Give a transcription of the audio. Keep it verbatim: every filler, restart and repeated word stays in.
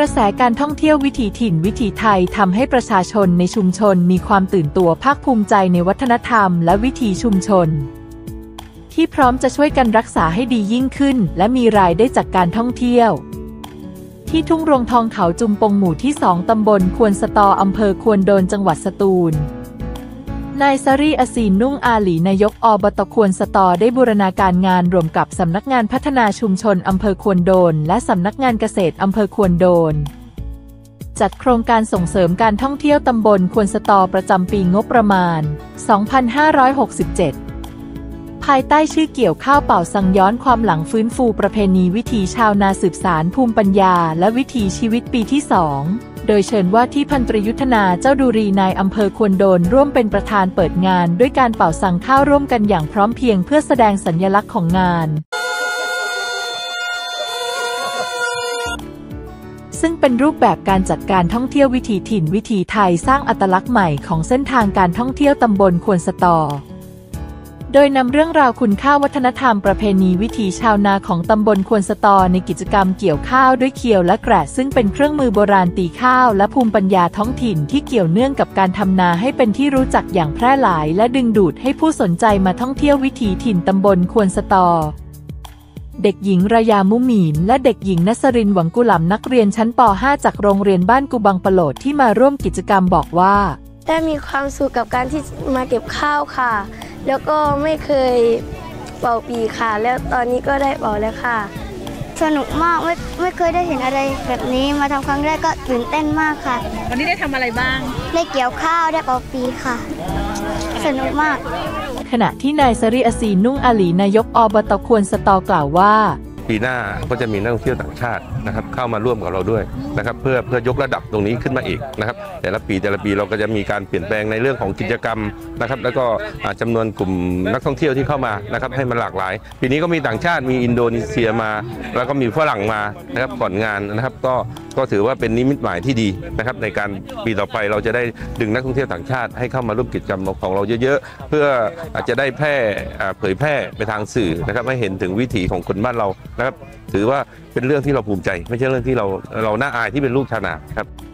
ระแสการท่องเที่ยววิถีถิ่นวิถีไทยทำให้ประชาชนในชุมชนมีความตื่นตัวภาคภูมิใจในวัฒนธรรมและวิถีชุมชนที่พร้อมจะช่วยกันรักษาให้ดียิ่งขึ้นและมีรายได้จากการท่องเที่ยวที่ทุ่งรวงทองเขาจุมปงหมู่ที่สองตำบลควนสตออำเภอควนโดนจังหวัดสตูลนายซารีอซีนนุ่งอาหลีนายกอบตควนสตอได้บูรณาการงานร่วมกับสำนักงานพัฒนาชุมชนอำเภอควนโดนและสำนักงานเกษตรอำเภอควนโดนจัดโครงการส่งเสริมการท่องเที่ยวตำบลควนสตอประจำปีงบประมาณ สองพันห้าร้อยหกสิบเจ็ด ภายใต้ชื่อเกี่ยวข้าวเป่าสังย้อนความหลังฟื้นฟูประเพณีวิถีชาวนาสืบสานภูมิปัญญาและวิถีชีวิตปีที่สองโดยเชิญว่าที่พันตรียุทธนาเจ้าดุรีนายอำเภอควนโดนร่วมเป็นประธานเปิดงานด้วยการเป่าสังข้าวร่วมกันอย่างพร้อมเพรียงเพื่อแสดงสัญลักษณ์ของงานซึ่งเป็นรูปแบบการจัดการท่องเที่ยววิถีถิ่นวิถีไทยสร้างอัตลักษณ์ใหม่ของเส้นทางการท่องเที่ยวตำบลควนสตอโดยนำเรื่องราวคุณค่าวัฒนธรรมประเพณีวิถีชาวนาของตำบลควนสตอในกิจกรรมเกี่ยวข้าวด้วยเขียวและแกระซึ่งเป็นเครื่องมือโบราณตีข้าวและภูมิปัญญาท้องถิ่นที่เกี่ยวเนื่องกับการทำนาให้เป็นที่รู้จักอย่างแพร่หลายและดึงดูดให้ผู้สนใจมาท่องเที่ยววิถีถิ่นตำบลควนสตอเด็กหญิงรายามุมีนและเด็กหญิงนัสรินหวังกุหลำนักเรียนชั้นป ห้า จากโรงเรียนบ้านกุบังปะโหลดที่มาร่วมกิจกรรมบอกว่าได้มีความสุขกับการที่มาเก็บข้าวค่ะแล้วก็ไม่เคยเป่าปีค่ะแล้วตอนนี้ก็ได้เป่าแล้วค่ะสนุกมากไม่ไม่เคยได้เห็นอะไรแบบนี้มาทำครั้งแรกก็ตื่นเต้นมากค่ะวันนี้ได้ทำอะไรบ้างได้เกี่ยวข้าวได้เป่าปีค่ะสนุกมากขณะที่นายซารีอซีนุ่งอาหลีนายกอบตควนสตอกล่าวว่าปีหน้าก็จะมีนักท่องเที่ยวต่างชาตินะครับเข้ามาร่วมกับเราด้วยนะครับเพื่อเพื่อยกระดับตรงนี้ขึ้นมาอีกนะครับแต่ละปีแต่ละปีเราก็จะมีการเปลี่ยนแปลงในเรื่องของกิจกรรมนะครับแล้วก็จำนวนกลุ่มนักท่องเที่ยวที่เข้ามานะครับให้มันหลากหลายปีนี้ก็มีต่างชาติมีอินโดนีเซียมาแล้วก็มีฝรั่งมานะครับก่อนงานนะครับก็ก็ถือว่าเป็นนิมิตหมายที่ดีนะครับในการปีต่อไปเราจะได้ดึงนักท่องเที่ยวต่างชาติให้เข้ามาร่วมกิจกรรมของเราเยอะๆเพื่ออาจจะได้แพร่เผยแพร่ไปทางสื่อนะครับให้เห็นถึงวิถีของคนบ้านเรานะครับถือว่าเป็นเรื่องที่เราภูมิใจไม่ใช่เรื่องที่เราเราน่าอายที่เป็นลูกชาวนาครับ